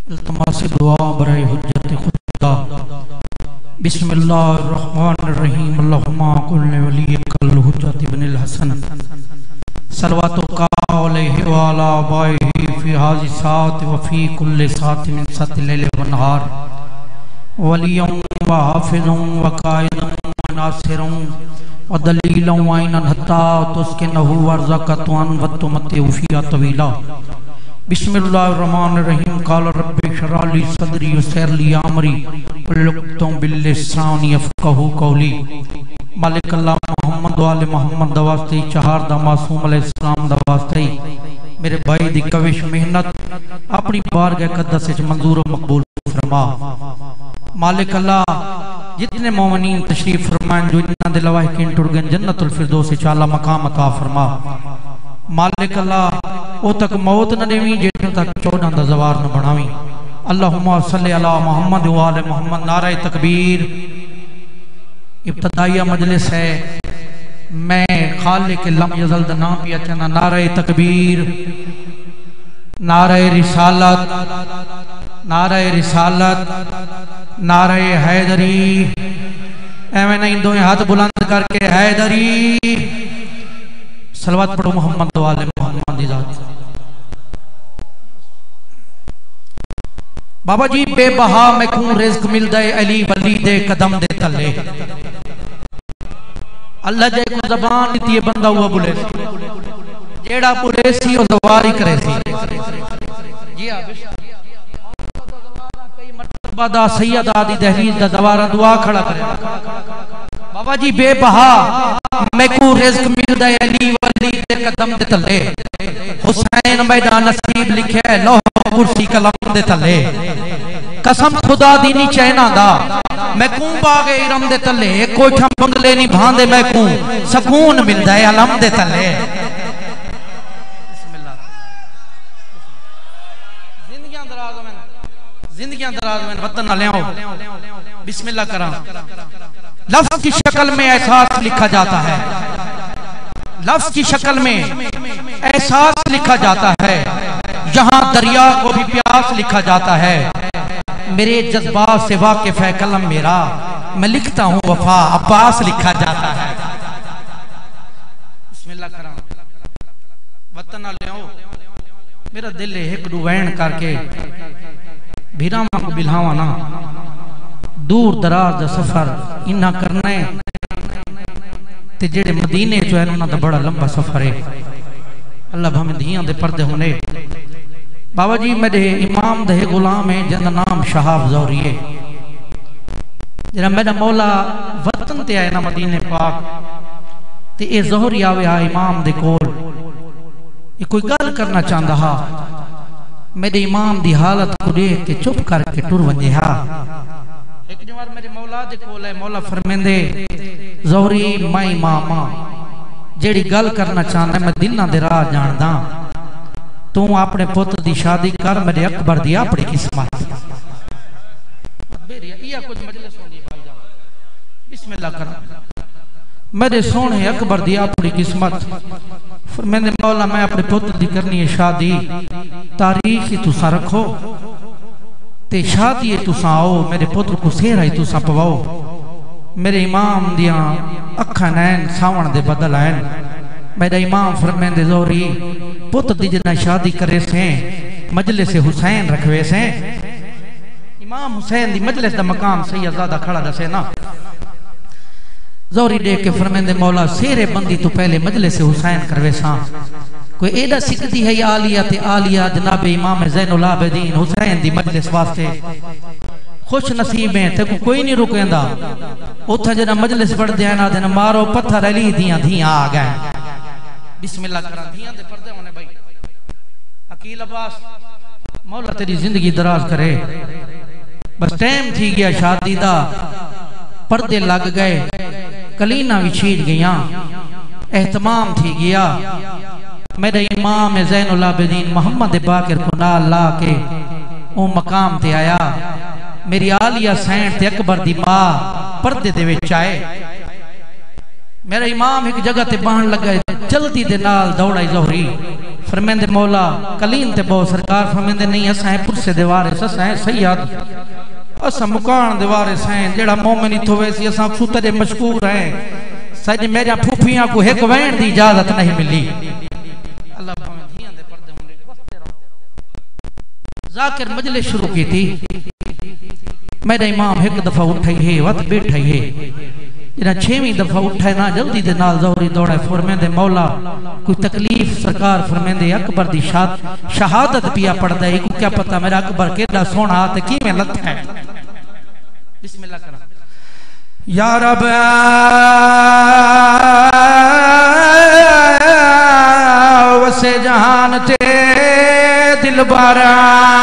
इल्तमास दुआ बराए हुज्जत खुदा। बिस्मिल्लाहिर्रहमानिर्रहीम। अल्लाहुम्मा कुल्ल वलियकल हुज्जत इब्नुल हसन सलवातु अलैहि व अला आबाइहि फी हाज़ि सात व फी कुल्li सात मिन साति लैल व नहार वलियन व हाफिज़न व काइदन व नासिरन व दलीलन व ऐनन हत्ता तुस्किनहु वर्ज़क़तन व तुमत्तिउ फ़ीहा तवीला। बिस्मिल्लाहिर्रहमानिर्रहीम। क़ाल रब्बि इश्रह ली सदरी वयस्सिर ली अमरी वहलुल बिलिसानी यफ़क़हू क़ौली। मालिक अल्लाह मोहम्मद वाले मोहम्मद दवास्ते चार दा मासूम अलैहिस्सलाम दवास्ते मेरे भाई दी कविश मेहनत अपनी बारगाह क़द्दस विच मंजूर व मकबूल फरमा। मालिक अल्लाह जितने मोमिनीन तशरीफ फरमाएं जो इन्हां दे लवाहिकीन टुर गए जन्नतुल फिरदौस विच आला मकाम अता फरमा। मालिक अल्लाह ओ तक मौत न देवी जेठों तक 14 दा ज़वार न बनावी। अल्लाहुम्मा सल्लि अला मोहम्मद व आले मोहम्मद। नारे तकबीर। इब्तदाइया मजलिस है, मैं खालिक लम यज़ल दा नाम पिया चना। नारे तकबीर, नारे रिसालत, नारे रिसालत, नारे हैदरी। एवं नहीं दो हाथ बुलंद करके हैदरी। सलवात पढ़ो मोहम्मद वाले मोहम्मद दी ज़ात। बाबा जी बेबहा मैकू रिज़्क मिलदा है अली वली दे कदम दे तले। अल्लाह जे को ज़बान दी है बंदा हुआ बुले जेड़ा बुले सी ओ ज़वारी करे सी। जी हां कई मर्तबा दा सैयदा दी दहलीज दा ज़वारा दुआ खड़ा करे। बाबा जी बेबहा मैकू रिज़्क मिलदा है अली वली दे कदम दे तले। हुसैन मैदान नसीब लिखे लौह कुर्सी कलम दे तले। कसम खुदा दी नी चैना दा मैकू बागे इरम दे तले। कोठा बंगले नी भांदे मैकू सुकून मिलदा है अलम दे तले। बिस्मिल्लाह। जिंदगियां दराज में वतन ना ले आओ। बिस्मिल्लाह करा। लफ्ज की शक्ल में एहसास लिखा जाता है। लफ्ज की शक्ल में एहसास लिखा जाता है। यहाँ दरिया को भी प्यास लिखा जाता है। मेरे जज्बात से वाकिफ है कलम मेरा। मैं लिखता हूँ वफा अब्बास लिखा जाता है। बिस्मिल्लाह करा। वतन ना ले आओ। मेरा दिल है एक डुवैन करके भीरावा को बिल्हावा ना। दूर दराज दा सफर इन्ना करना है ते जेड़े मदीने जो है उन्हां दा बड़ा लंबा सफर है। अल्लाह भावें धियां दे पर्दे होने। बाबा जी मेरे इमाम दे गुलाम है जिंदा नाम शहाब ज़ौहरी है। जरा मेरा मौला वतन ते आए ना मदीने पाक ते ए ज़ौहरी आवे आ इमाम दे कोल। ये कोई गल करना चाहता हा। मेरे इमाम दी हालत को देख के चुप करके टुर वने हा। एक बार मेरे मौला दे कोल है। मौला फरमेंदे ज़ौहरी मैं इमाम जेड़ी गल करना चाहना मैं दिलों दे राह जानदा। तू अपने पुत्र दी शादी कर मेरे अकबर दी अपनी किस्मत। बिस्मिल्लाह कर। मेरे सोने अकबर दी अपनी किस्मत। मैंने मौला मैं अपने पुत्र दी करनी है शादी। तारीख ही तुसा रखो ते शादी तुसा आओ। मेरे पुत्र को सेहरा ही तुसा पवाओ। मेरे इमाम दिया अखा नैन सावण दे बदल आन। मेरा इमाम फरमांदे ज़ौहरी पुत्र दी जना शादी करे से मजलिस हुसैन रखवे से। इमाम हुसैन दी मजलिस दा मकाम सैयदजादा खड़ा दसे ना। ज़ौहरी देख के फरमांदे मौला सेरे बंदी तो पहले मजलिस हुसैन करवे सा। कोई एडा सिकदी है आलिया ते आलिया जनाब इमाम ज़ैनुल आबिदीन हुसैन दी मजलिस वास्ते खुश नसीब है ते कोई नहीं रुकेंदा। उथा जना मजलिस पढ़ दे ना दिन मारो पत्थर अली दियां धियां आ गए। बिस्मिल्लाह करा। धियां दे पर्दे होने भाई। अकील अब्बास मौला तेरी जिंदगी दराज करे। बस टाइम थी गया शादी दा। पर्दे लग गए कलीना भी छीट गईया एहतमाम थी गया। मेरे इमाम ज़ैनुल आबिदीन मोहम्मद बाकिर को नाल ला के ओ मकाम ते आया। मेरी आलिया सैन ते अकबर दी मां पर्दे दे विच आए। मेरा इमाम एक जगह ते बहन लगा जल्दी दे नाल दौड़ा ज़ौहरी फरमेंदे मौला कलीन ते बहु सरकार फरमेंदे नहीं असां पुरसे दे वारिस असां सैयद असां मुकान दे वारिस हैं जेड़ा मोमिन इथो वैसी असां सुते दे मशकूर हैं सज मेरा फूफियां को एक वैन दी इजाजत नहीं मिली अल्लाह भावे धियां दे पर्दे होने बसते रहो जाकिर मजलिस शुरू की थी मेरा इमाम एक दफा उठाई है वत बैठाई है जरा 6वीं दफा उठा ना जल्दी दे नाल ज़ोरी दौड़ा फरमेंदे मौला कोई तकलीफ सरकार फरमेंदे अकबर दी शहादत पिया पड़दा है को क्या पता मेरा अकबर केड़ा सोना ते किवें लथा है बिस्मिल्लाह करा या रब वसे जहान ते दिलबारा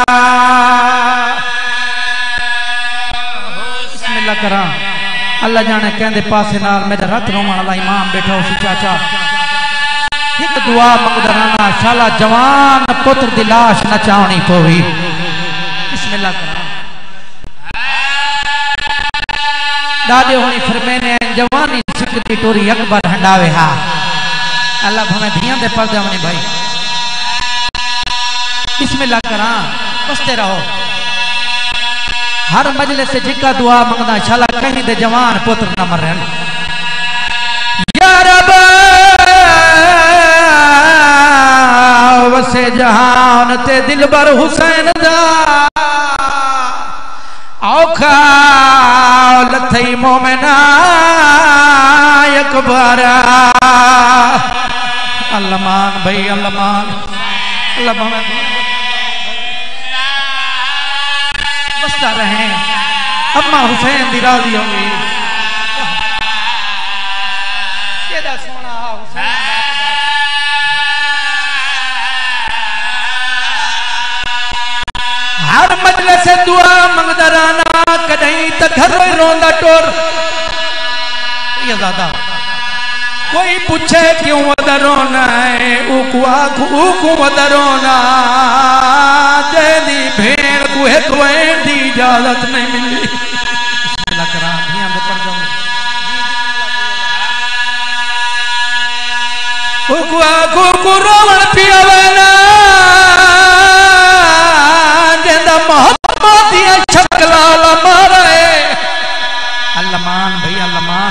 बिस्मिल्लाह करा अल्लाह जाने कहंदे पासे नाल मेरा रत रोवण वाला इमाम बैठा उसी चाचा एक दुआ मंगदराना शाला जवान पुत्र दी लाश नचावनी पवी बिस्मिल्लाह करा दादे होनी फरमाने जवानी सिकती टोरी अकबर हंडावे हा अल्लाह भवे धियां दे पर्दे होनी भाई बिस्मिल्लाह करा बसते रहो हर मजलिस से जिका दुआ मंगदा शाला कहीं दे जवान पुत्र न मरन या रब वसे जहान ते दिलबर हुसैन दा औखा लथई मोमिना अकबर अल्लामान भाई अल्लामान अल्लाह बसता रहे अम्मा हुसैन दी राजी होगी केड़ा सोना हुसैन हर मजलिस से दुआ मंगदा रहना कदई त घर रोंदा टोर ये दादा कोई पूछे क्यों रोना है ऊकू रोना तेरी भेड़ को एक वैन दी इजाजत नहीं मिली बिस्मिल्लाह करा धियां दे पर्दे ऊकू रोवण पियावे ना जेंदा मोहब्बत दी शक्ला ला मारे अल्लामान भाई अल्लामान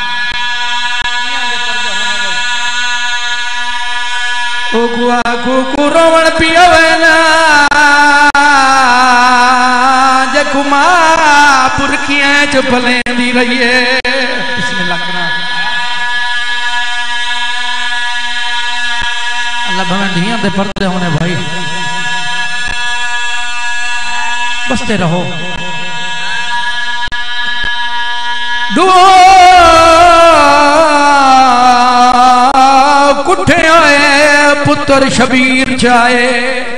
रोवण पियावे ना जकुमा पुरखियां च भलेंदी रहिए बिस्मिल्लाह करा अल्लाह भवन धियां दे पर्दे होने भाई बसते रहो कुठे आए पुत्र शबीर जाए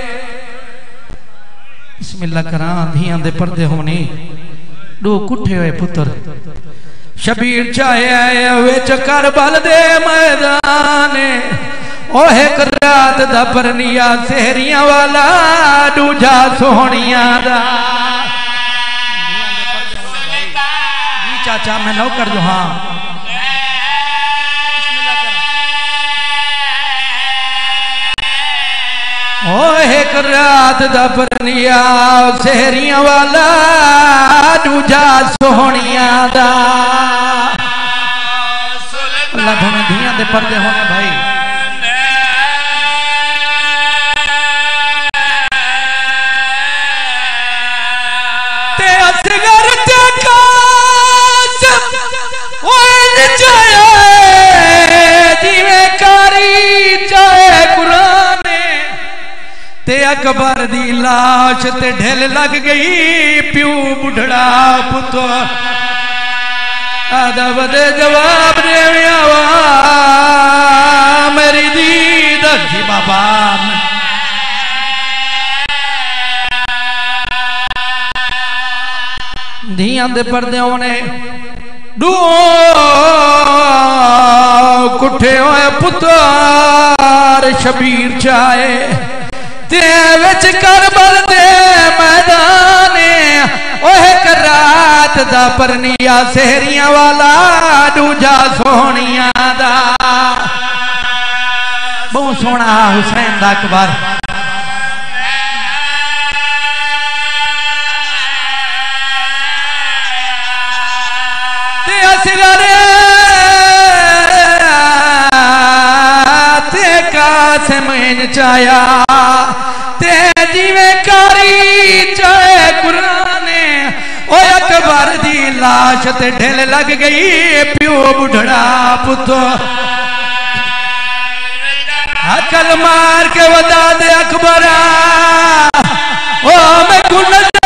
बिस्मिल्लाह करा धियां दे पर्दे होने दो कुठे हुए पुत्र शबीर जाए विच करबल दे मैदान ओह एक रात दा परनिया सेहरियां वाला दूजा सोहनिया दा जी चाचा मैं नौकर जो हाँ ओ एक रात दा परनिया सेहरियां वाला दूजा सोहनिया दा अल्लाह भवन धियां दे पर्दे होने भाई ते असगर ते कासम ओए जाए जिवे कारी जाए कुरान ते अकबर दी लाश ते ढिल लग गई प्यू बुढ़ड़ा पुत्र आदा बदे जवाब दे मेरी दीद थी बाबा धियां दे पर्दे होने दो कुठे होए पुत्र शबीर चाहे ते विच करबल दे मैदान ओह एक रात दा परनिया सेहरियां वाला दूजा सोहनिया दा बहुत सोहना हुसैन दा अकबर ते असरे ते कासिम चाया ते जिवें कारी चाहे कुराने ओ अकबर दी लाश ते ढिल लग गई प्यो बुढ़ड़ा पुतो अकल मार के बता दे अकबरा ओ मैं